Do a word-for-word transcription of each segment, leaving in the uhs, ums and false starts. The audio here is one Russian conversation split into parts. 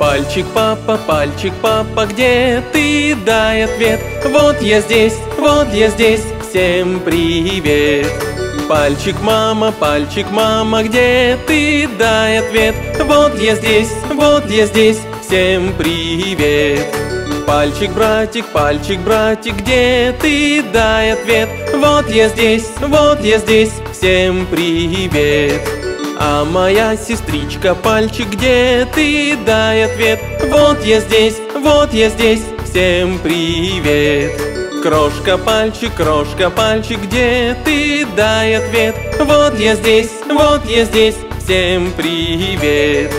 Пальчик папа, пальчик папа, где ты? Дай ответ. Вот я здесь, вот я здесь, всем привет. Пальчик мама, пальчик мама, где ты? Дай ответ. Вот я здесь, вот я здесь, всем привет. Пальчик братик, пальчик братик, где ты? Дай ответ. Вот я здесь, вот я здесь, всем привет. А моя сестричка пальчик, где ты? Дай ответ. Вот я здесь, вот я здесь, всем привет. Крошка пальчик, крошка пальчик, где ты? Дай ответ. Вот я здесь, вот я здесь, всем привет.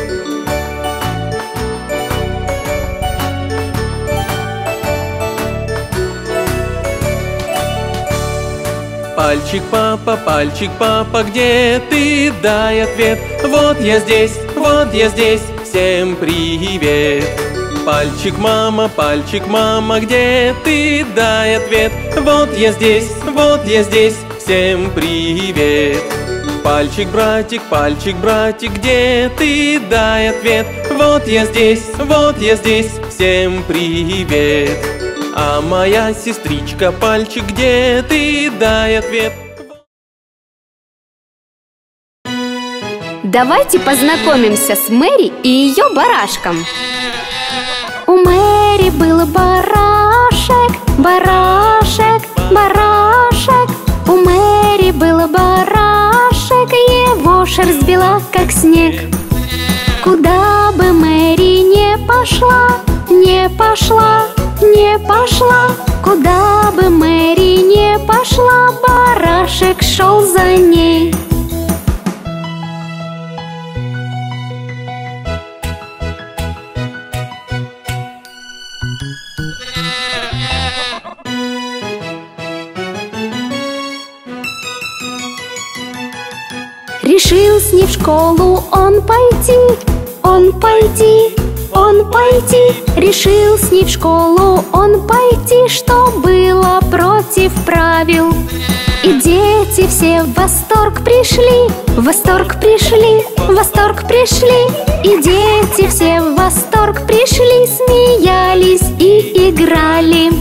Пальчик папа, пальчик папа, где ты? Дай ответ. Вот я здесь, вот я здесь, всем привет. Пальчик мама, пальчик мама, где ты? Дай ответ. Вот я здесь, вот я здесь, всем привет. Пальчик братик, пальчик братик, где ты? Дай ответ. Вот я здесь, вот я здесь, всем привет. А моя сестричка пальчик, где ты? Дай ответ. Давайте познакомимся с Мэри и ее барашком. У Мэри был барашек, барашек, барашек. У Мэри был барашек, его шерсть бела, как снег. Куда бы Мэри не пошла, не пошла, не пошла, куда бы Мэри не пошла, барашек шел за ней. Решил с ней в школу он пойти, он пойти, он пойти. Решил с ней в школу он пойти, что было против правил. И дети все в восторг пришли, в восторг пришли, в восторг пришли. И дети все в восторг пришли, смеялись и играли.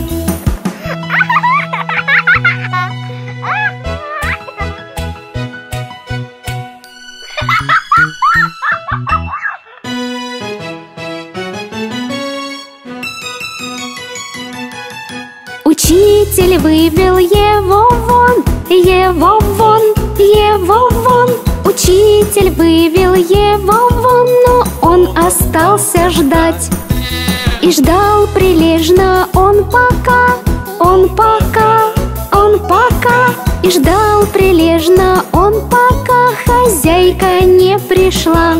Учитель вывел его вон, его вон, его вон. Учитель вывел его вон, но он остался ждать. И ждал прилежно он пока, он пока, он пока. И ждал прилежно он пока хозяйка не пришла.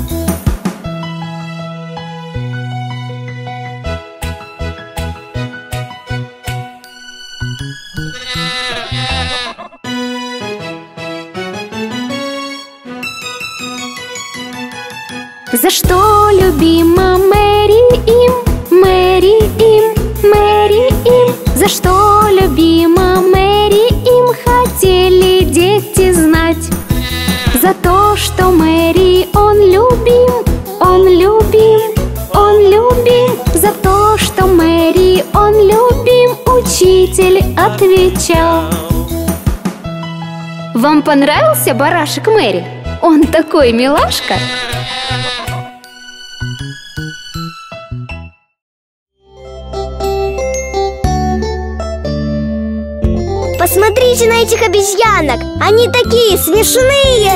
За что любима Мэри им, Мэри им, Мэри им? За что любима Мэри им, хотели дети знать? За то, что Мэри он любим, он любим, он любим. За то, что Мэри он любим, учитель отвечал. Вам понравился барашек Мэри? Он такой милашка. Посмотрите на этих обезьянок, они такие смешные.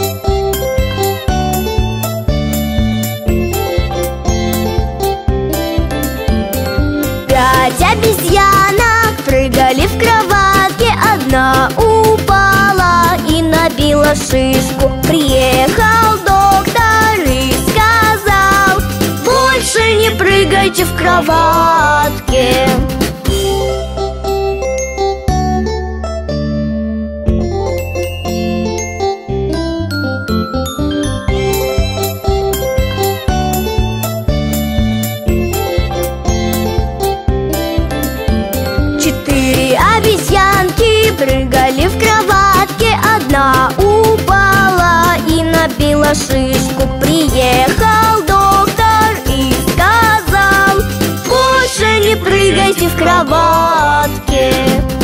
Пять обезьянок прыгали в кроватке, одна упала и набила шишку. Приехал доктор и сказал: больше не прыгайте в кроватке. Прыгали в кроватке, одна упала и набила шишку. Приехал доктор и прыгайте в кроватке.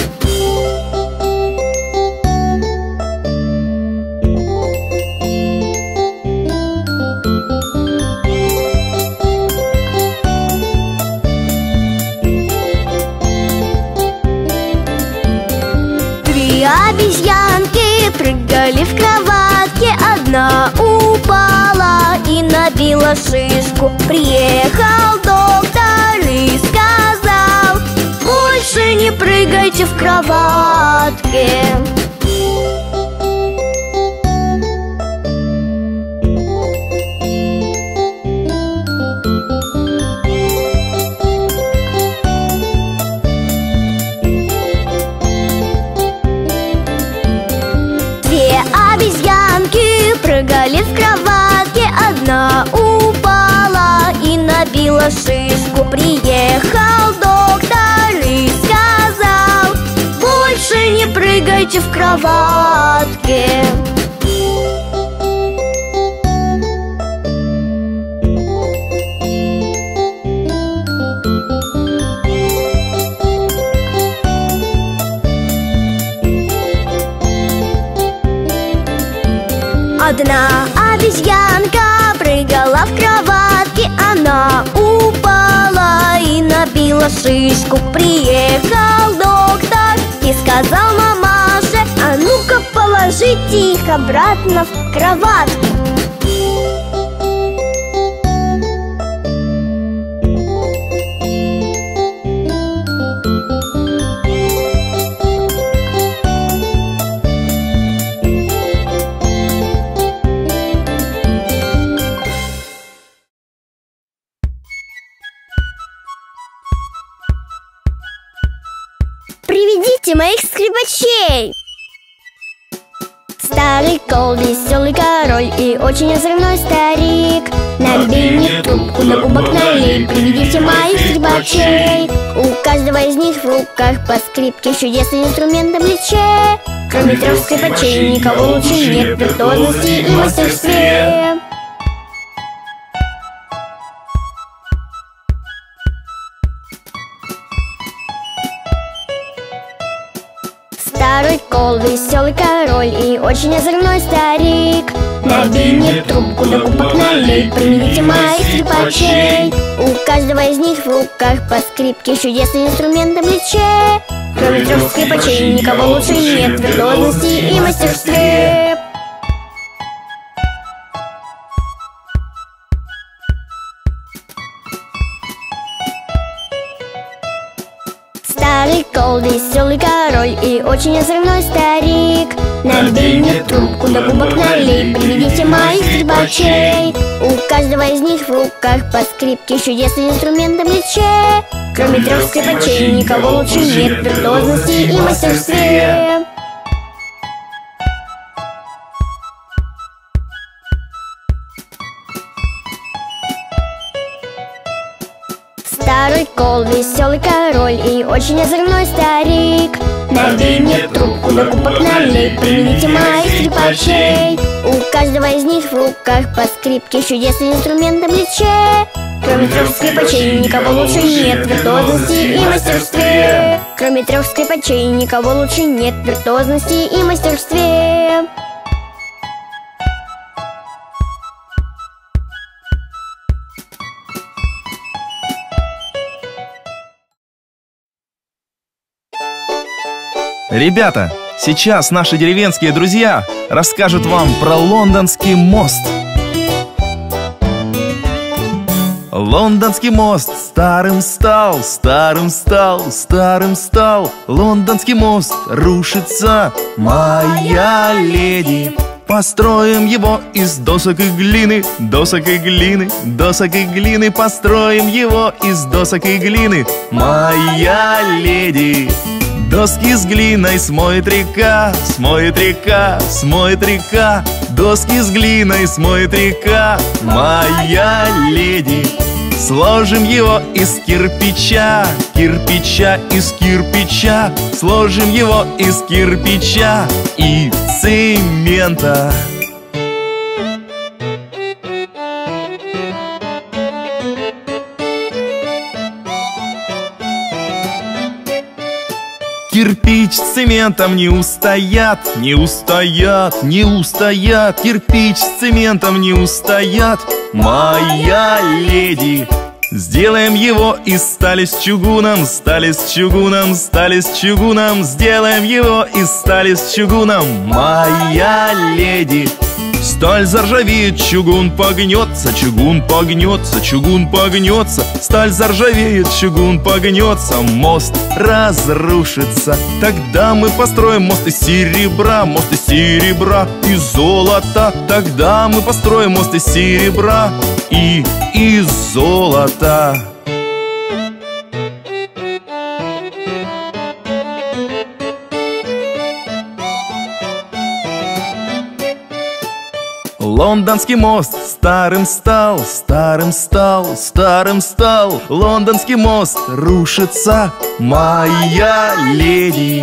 Три обезьянки прыгали в кроватке, одна упала и набила шишку. Приехал доктор и сказал: больше не прыгайте в кроватке. Прыгали в кроватке, одна упала и набила шишку. Приехал доктор и сказал: больше не прыгайте в кроватке. Одна обезьянка прыгала в кроватке, она упала и набила шишку. Приехал доктор и сказал мамаше: а ну-ка положите их обратно в кроватку. Приведите моих скрипачей. Старый кол, веселый король и очень озорной старик. Набей мне трубку, на кубок налей. Приведите моих скрипачей. У каждого из них в руках по скрипке, чудесный инструмент на плече. Кроме трех скрипачей никого лучше нет в виртуозности и мастерстве. Старый кол, веселый король и очень озорной старик. Набей мне трубку, на кубок налей. Приведите моих скрипачей. У каждого из них в руках по скрипке, чудесный инструмент на плече. Кроме трех скрипачей никого лучше нет в виртуозности и мастерстве. Старый кол, веселый король и очень озорной старик. Набей мне трубку, на кубок налей. Приведите моих скрипачей. У каждого из них в руках по скрипке, чудесный инструмент на плече. Кроме трех скрипачей никого лучше нет в виртуозности и мастерстве. Старый кол, веселый король и очень озорной старик. Набей мне трубку, на кубок налей. Приведите моих скрипачей. У каждого из них в руках по скрипке, чудесный инструмент на плече. Кроме трех скрипачей никого лучше нет в виртуозности и мастерстве. Кроме трех скрипачей никого лучше нет в виртуозности и мастерстве. Ребята, сейчас наши деревенские друзья расскажут вам про Лондонский мост. Лондонский мост старым стал, старым стал, старым стал. Лондонский мост рушится, моя леди. Построим его из досок и глины, досок и глины, досок и глины. Построим его из досок и глины, моя леди. Доски с глиной смоет река, смоет река, смоет река. Доски с глиной смоет река, моя леди. Сложим его из кирпича, кирпича, из кирпича. Сложим его из кирпича и цемента. Кирпич с цементом не устоят, не устоят, не устоят. Кирпич с цементом не устоят, моя леди. Сделаем его из стали с чугуном, стали с чугуном, стали с чугуном. Сделаем его из стали с чугуном, моя леди. Сталь заржавеет, чугун погнется, чугун погнется, чугун погнется. Сталь заржавеет, чугун погнется, мост разрушится. Тогда мы построим мост из серебра, мост из серебра и золота. Тогда мы построим мост из серебра и из золота. Лондонский мост старым стал, старым стал, старым стал. Лондонский мост рушится, моя леди.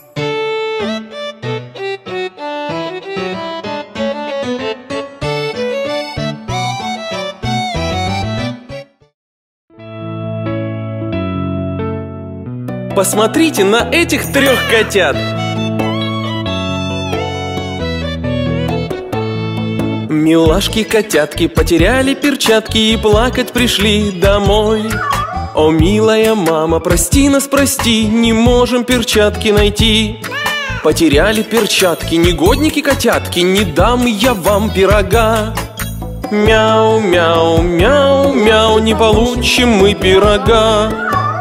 Посмотрите на этих трех котят. Милашки-котятки потеряли перчатки и плакать пришли домой. О, милая мама, прости нас, прости, не можем перчатки найти. Потеряли перчатки, негодники-котятки, не дам я вам пирога. Мяу, мяу, мяу, мяу, не получим мы пирога.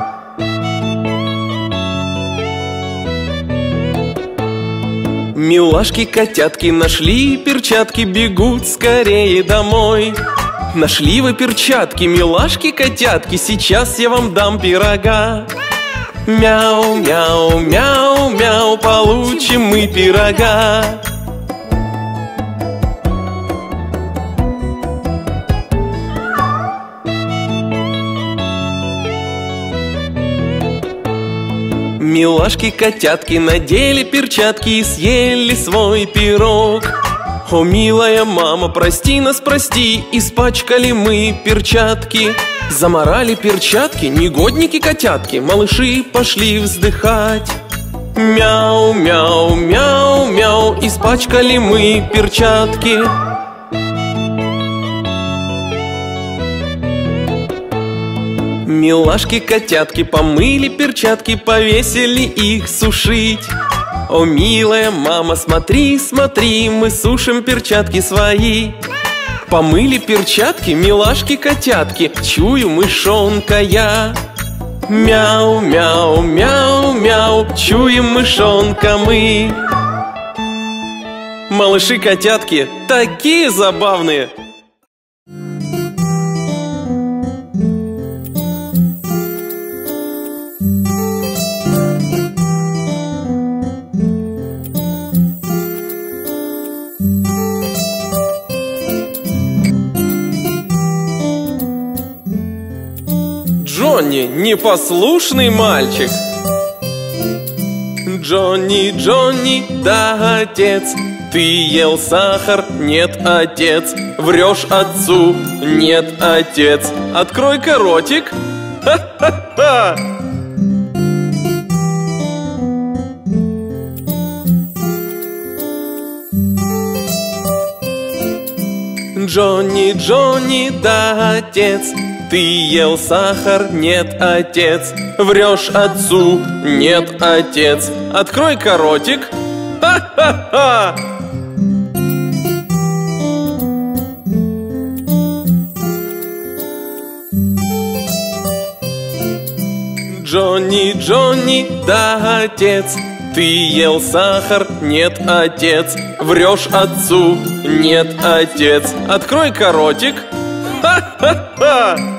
Милашки-котятки нашли перчатки, бегут скорее домой. Нашли вы перчатки, милашки-котятки, сейчас я вам дам пирога. Мяу, мяу, мяу, мяу, получим мы пирога. Милашки-котятки надели перчатки и съели свой пирог. О, милая мама, прости нас, прости, испачкали мы перчатки. Заморали перчатки, негодники-котятки, малыши пошли вздыхать. Мяу, мяу, мяу, мяу, испачкали мы перчатки. Милашки-котятки помыли перчатки, повесили их сушить. О, милая мама, смотри, смотри, мы сушим перчатки свои. Помыли перчатки, милашки-котятки, чую мышонка я. Мяу, мяу, мяу, мяу, чуем мышонка мы. Малыши-котятки такие забавные. Джонни, непослушный мальчик. Джонни, Джонни, да, отец. Ты ел сахар? Нет, отец. Врешь отцу? Нет, отец. Открой-ка ротик. Ха-ха-ха! Джонни, Джонни, да, отец. Ты ел сахар? Нет, отец. Врешь отцу? Нет, отец. Открой-ка ротик. Ха-ха-ха! Джонни, Джонни, да, отец. Ты ел сахар? Нет, отец. Врешь отцу? Нет, отец. Открой-ка ротик. Ха-ха-ха!